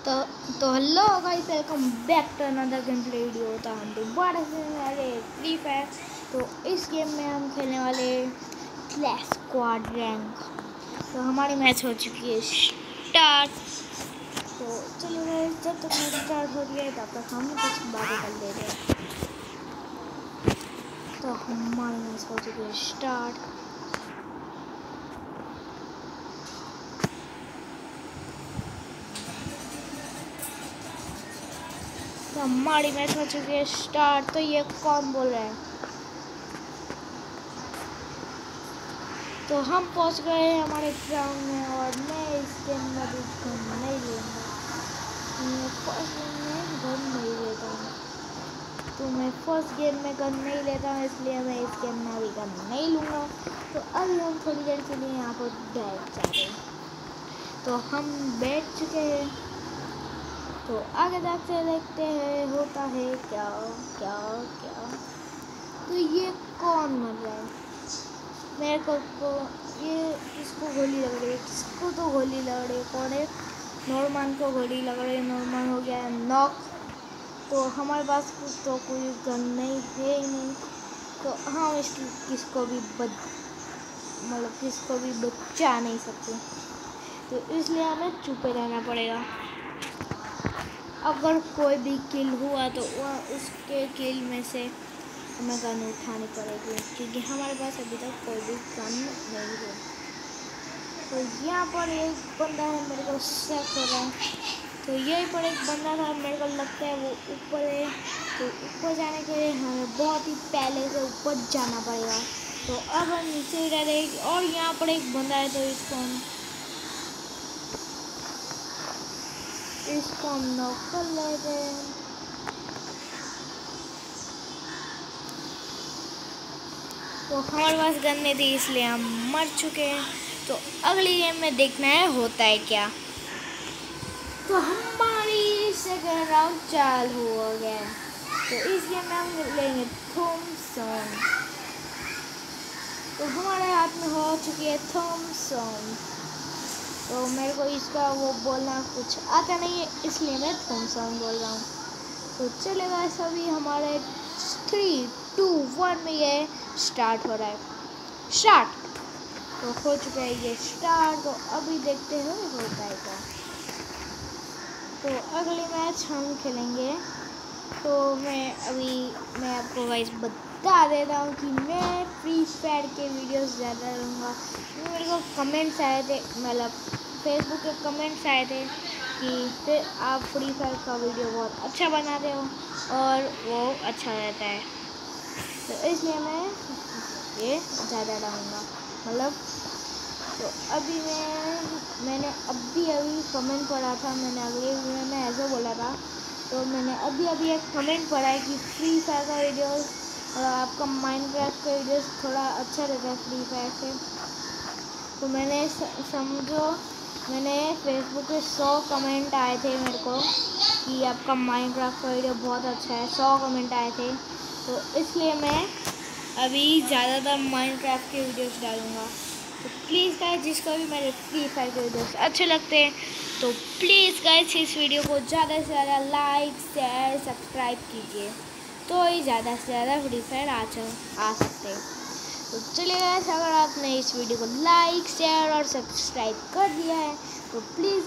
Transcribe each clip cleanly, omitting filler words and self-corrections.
तो hello guys, welcome back to another game play video. तो हम दोबारा से वाले फ्री फायर। तो इस गेम में हम खेलने वाले क्लैश स्क्वाड रैंक। तो हमारी मैच हो चुकी है स्टार्ट। तो चलो गाइस, जब तक मैच स्टार्ट हो रही है तब तक हम कुछ बातें कर ले रहे हैं। तो हमारी मैच हो चुकी है स्टार्ट। तो हमारी मैच हो चुकी है स्टार्ट। तो ये कौन बोल रहा है? तो हम पहुंच गए हैं हमारे ग्राउंड में और मैं इस गेम में भी गन नहीं लूँगा। मैं फर्स्ट गेम में गन नहीं लेता हूँ, तो मैं फर्स्ट गेम में गन नहीं लेता हूँ, इसलिए मैं इस गेम में अभी गन नहीं लूँगा। तो अभी हम थोड़ी देर के लिए यहाँ पर बैठ जाते हैं। तो हम बैठ चुके हैं, तो आगे जाके देखते हैं होता है क्या क्या क्या। तो ये कौन मर रहा है? मेरे को ये किसको गोली लग रही है? किसको तो गोली लग रही है? कौन है? नॉर्मन को गोली लग रही है। नॉर्मन हो गया है नॉक। तो हमारे पास तो कोई गन नहीं है ही नहीं, तो हम किसको भी किसको भी बचा नहीं सकते। तो इसलिए हमें चुपे रहना पड़ेगा। अगर कोई भी किल हुआ तो वह उसके किल में से हमें गन उठानी पड़ेगी, क्योंकि हमारे पास अभी तक कोई भी गन नहीं है। तो यहाँ पर एक बंदा है, मेरे को शक हो रहा है। तो यहीं पर एक बंदा था, मेरे को लगता है वो ऊपर है। तो ऊपर जाने के लिए हमें बहुत ही पहले से ऊपर जाना पड़ेगा। तो अब हम नीचे ही रह रहे और यहाँ पर एक बंदा है, तो इसको हम नॉक कर लेते हैं। तो हमारे पास गन नहीं थी, इसलिए हम मर चुके हैं। तो अगली गेम में देखना है होता है क्या। तो हमारी सेकंड राउंड चालू हो गया है। तो इस गेम में हम लेंगे थॉमसन। तो हमारे हाथ में हो चुकी है थॉमसन। तो मेरे को इसका वो बोलना कुछ आता नहीं है, इसलिए मैं थॉमसन बोल रहा हूँ। तो चलेगा, सभी हमारे 3, 2, 1 में ये स्टार्ट हो रहा है। स्टार्ट तो हो चुका है ये स्टार्ट। तो अभी देखते हैं होता है क्या। तो अगली मैच हम खेलेंगे। तो मैं आपको गाइस बता देता हूँ कि मैं फ्री फायर के वीडियोस ज़्यादा लूँगा। मेरे को कमेंट्स आए थे, मतलब फेसबुक के कमेंट्स आए थे कि फिर आप फ्री फायर का वीडियो बहुत अच्छा बनाते हो और वो अच्छा रहता है। तो इसलिए मैं ये ज़्यादा डालूँगा, मतलब। तो अभी मैंने अभी कमेंट पढ़ा था, मैंने अगले वीडियो में ऐसा बोला था। तो मैंने अभी एक कमेंट पढ़ा है कि फ्री फायर का वीडियोस और आपका माइनक्राफ्ट का वीडियोस थोड़ा अच्छा रहता है फ्री फायर से। तो मैंने मैंने फेसबुक पे 100 कमेंट आए थे मेरे को कि आपका माइनक्राफ्ट का वीडियो बहुत अच्छा है। 100 कमेंट आए थे, तो इसलिए मैं अभी ज़्यादातर माइनक्राफ्ट के वीडियोस डालूँगा। तो प्लीज़ गाइस, जिसको भी मेरे फ्री फायर के वीडियोस अच्छे लगते हैं तो प्लीज़ गाइस इस वीडियो को ज़्यादा से ज़्यादा लाइक शेयर सब्सक्राइब कीजिए, तो ही ज़्यादा से ज़्यादा फ्री फायर आ सकते हैं। तो चलिए गाइस, अगर आपने इस वीडियो को लाइक शेयर और सब्सक्राइब कर दिया है तो प्लीज़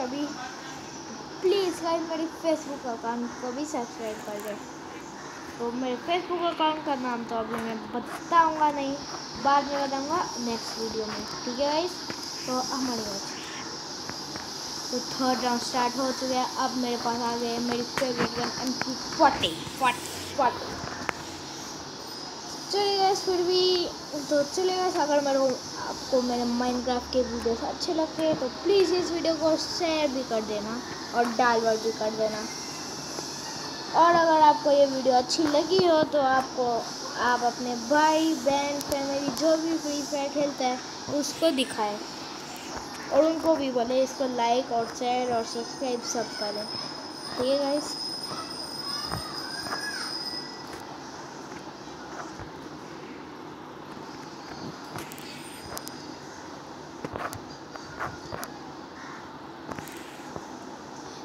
गाइस मेरी फेसबुक अकाउंट को भी सब्सक्राइब कर दें। तो मेरे फेसबुक अकाउंट का नाम तो अभी मैं बताऊंगा नहीं, बाद में बताऊंगा नेक्स्ट वीडियो में, ठीक है गाइस। तो हमारी मैच तो थर्ड राउंड स्टार्ट हो चुका है। अब मेरे पास आ गए मेरी फेवरेट गन MP40। चलेगा फिर भी। तो चलेगा, अगर आपको मेरे माइनक्राफ्ट के वीडियोस अच्छे लगते हैं तो प्लीज़ इस वीडियो को शेयर भी कर देना और डाउनलोड भी कर देना। और अगर आपको ये वीडियो अच्छी लगी हो तो आप अपने भाई बहन फैमिली जो भी फ्री फायर खेलता है उसको दिखाएं और उनको भी बोले इसको लाइक और शेयर और सब्सक्राइब सब करें, ठीक है गाइस।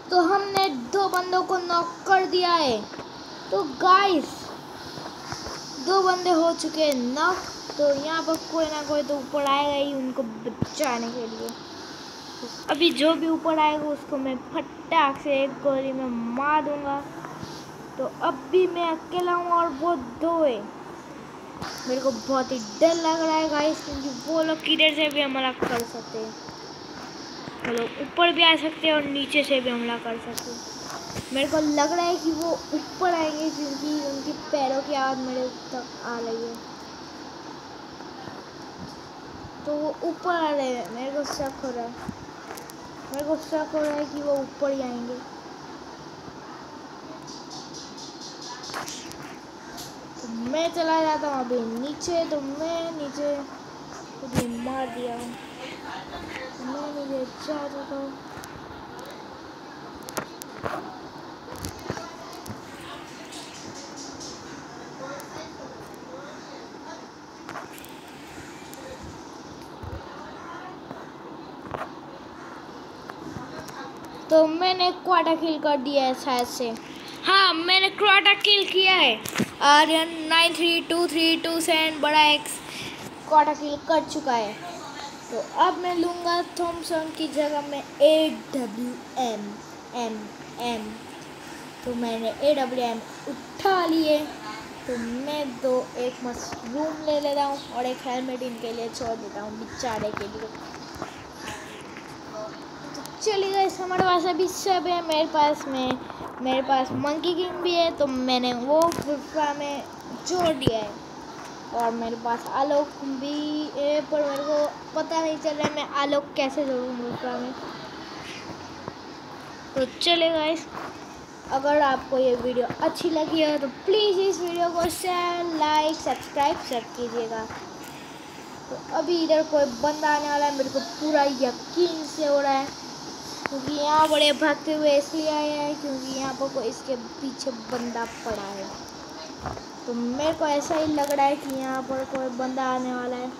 तो हमने 2 बंदों को नॉक कर दिया है। तो गाइस 2 बंदे हो चुके हैं नॉक। तो यहाँ पर कोई ना कोई तो ऊपर आएगा ही उनको बचाने के लिए। तो अभी जो भी ऊपर आएगा उसको मैं फटाक से एक गोली में मार दूंगा। तो अब भी मैं अकेला हूँ और वो 2 है। मेरे को बहुत ही डर लग रहा है गाइस, क्योंकि वो लोग किधर से भी हमला कर सकते हैं। वो लोग ऊपर भी आ सकते हैं और नीचे से भी हमला कर सकते हैं। मेरे को लग रहा है कि वो ऊपर आएंगे, क्योंकि उनके पैरों की आवाज़ मेरे तक आ रही है। तो वो ऊपर आ रहे हैं। मेरे को शक हो रहा है कि वो ऊपर ही आएंगे। तो मैं चला जाता हूँ अभी नीचे। तो मैं नीचे खुद ही मार दिया हूँ। मैं नीचे जा चुका हूँ। तो मैंने क्वार्टर किल कर दिया है शायद से। हाँ, मैंने क्वार्टर किल किया है। आर्यन 932327 बड़ा एक्स क्वार्टर किल कर चुका है। तो अब मैं लूँगा थॉमसन की जगह में AWM। तो मैंने AWM उठा लिए। तो मैं एक मशरूम ले लेता हूँ और एक हेलमेट इनके लिए छोड़ देता हूँ बेचारे के लिए। चलिए गाइस, हमारे पास अभी सब है। मेरे पास मंकी किंग भी है, तो मैंने वो फुफा में जोड़ दिया है। और मेरे पास आलोक भी है, पर मेरे को पता नहीं चल रहा है मैं आलोक कैसे जोड़ूँ फुफा में। तो चलिए गाइस, अगर आपको ये वीडियो अच्छी लगी हो तो प्लीज़ इस वीडियो को शेयर, लाइक, सब्सक्राइब सब कीजिएगा। तो अभी इधर कोई बंदा आने वाला है, मेरे को पूरा यकीन से हो रहा है, क्योंकि यहाँ बड़े भागते हुए इसलिए आए हैं क्योंकि यहाँ पर कोई इसके पीछे बंदा पड़ा है। तो मेरे को ऐसा ही लग रहा है कि यहाँ पर कोई बंदा आने वाला है।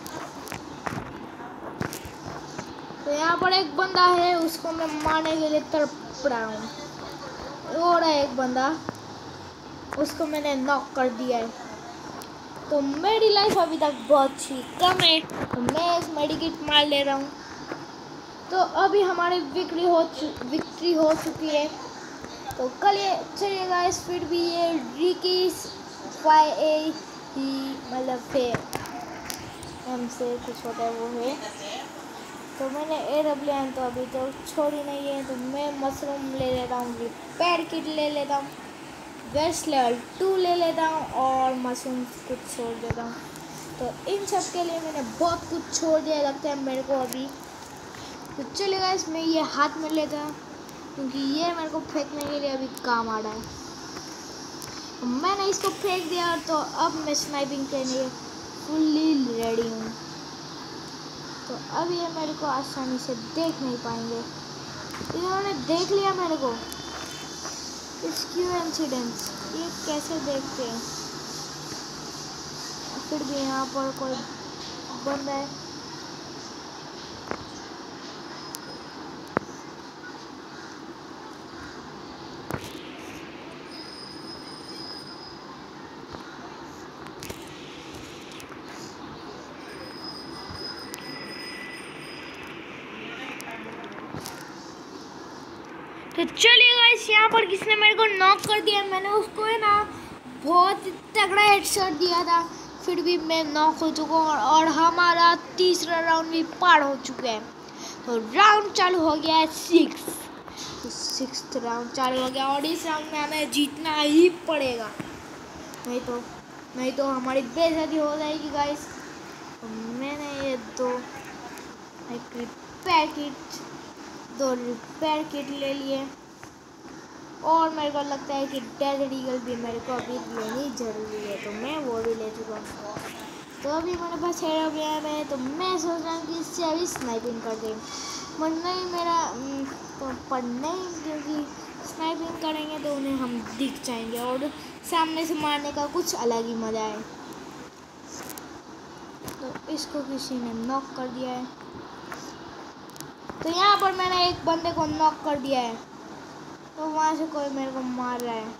तो यहाँ पर एक बंदा है, उसको मैं मारने के लिए तड़प रहा हूँ। और एक बंदा, उसको मैंने नॉक कर दिया है। तो मेरी लाइफ अभी तक बहुत ही कम है, तो मैं इस मेडिकेट मार ले रहा हूँ। तो अभी हमारी विक्ट्री हो चुकी है। तो चलिए गाइस, फिर भी ये रिकीस YA ही मतलब फिर हमसे कुछ होता है वो है। तो मैंने AWM तो अभी तो छोड़ी नहीं है। तो मैं मशरूम ले लेता हूँ, रिपेयर किट ले लेता हूँ, वेस्ट लेवल 2 ले लेता हूँ और मशरूम कुछ छोड़ देता हूँ। तो इन सब के लिए मैंने बहुत कुछ छोड़ दिया लगता है मेरे को अभी। तो चलिए गाइस, मैं ये हाथ में लेता हूँ क्योंकि ये मेरे को फेंकने के लिए अभी काम आ रहा है। तो मैंने इसको फेंक दिया। तो अब मैं स्नाइपिंग के लिए फुल्ली रेडी हूँ। तो अब ये मेरे को आसानी से देख नहीं पाएंगे। इन्होंने देख लिया मेरे को। इसकी इंसिडेंस ये कैसे देखते हैं। फिर भी यहाँ पर कोई बंदा है। तो चलिए गाइस, यहाँ पर किसने मेरे को नॉक कर दिया। मैंने उसको है ना बहुत तगड़ा हेडशॉट दिया था, फिर भी मैं नॉक हो चुका हूँ और हमारा तीसरा राउंड भी पार हो चुका है। तो राउंड चालू हो गया है 6। तो 6th राउंड चालू हो गया और इस राउंड में हमें जीतना ही पड़ेगा, नहीं तो हमारी बेइज्जती हो जाएगी गाइस। तो मैंने ये 2 रिपेयर किट ले लिए और मेरे को लगता है कि डेजर्ट ईगल भी मेरे को अभी लेनी ज़रूरी है, तो मैं वो भी ले चुका हूँ। तो अभी मेरे पास AWM है, तो मैं सोच रहा हूँ कि इससे अभी स्नाइपिंग कर दें। पर नहीं, क्योंकि स्नाइपिंग करेंगे तो उन्हें हम दिख जाएंगे और सामने से मारने का कुछ अलग ही मज़ा है। तो इसको किसी ने नॉक कर दिया है। तो यहाँ पर मैंने एक बंदे को नॉक कर दिया है। तो वहाँ से कोई मेरे को मार रहा है।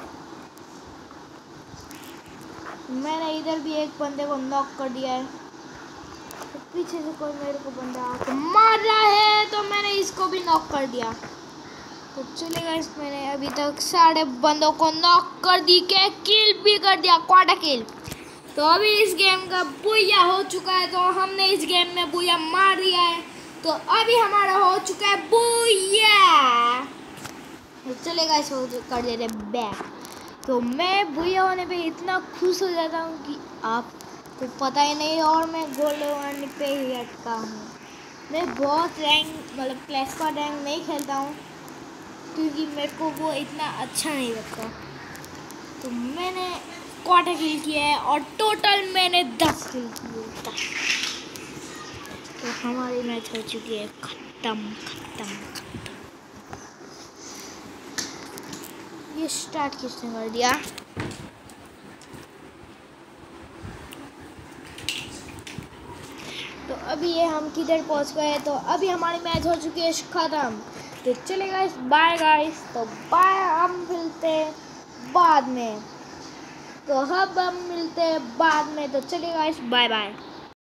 मैंने इधर भी एक बंदे को नॉक कर दिया है। तो पीछे से कोई मेरे को बंदा आके मार रहा है, तो मैंने इसको भी नॉक कर दिया। तो चलेगा, इस मैंने अभी तक सारे बंदों को नॉक कर दी के किल भी कर दिया, क्वार्टर किल। तो अभी इस गेम का बुया हो चुका है, तो हमने इस गेम में बुया मार दिया है। तो अभी हमारा हो चुका है बुया। तो चलेगा, इसको कर देते बैक। तो मैं बुया होने पे इतना खुश हो जाता हूँ कि आपको पता ही नहीं, और मैं गोल्ड 1 पे ही अटका हूँ। मैं बहुत रैंक मतलब क्लैश का रैंक नहीं खेलता हूँ, क्योंकि मेरे को वो इतना अच्छा नहीं लगता। तो मैंने क्वार्टर किल किया है और टोटल मैंने 10 किल किए। तो हमारी मैच हो चुकी है खत्म। ये स्टार्ट किसने कर दिया? तो अभी ये हम किधर पहुंच गए? तो अभी हमारी मैच हो चुकी है खत्म। तो चले गाइस, बाय गाइस। तो बाय, हम मिलते हैं बाद में। तो हम मिलते हैं बाद में। तो चलिए गाइस, बाय बाय।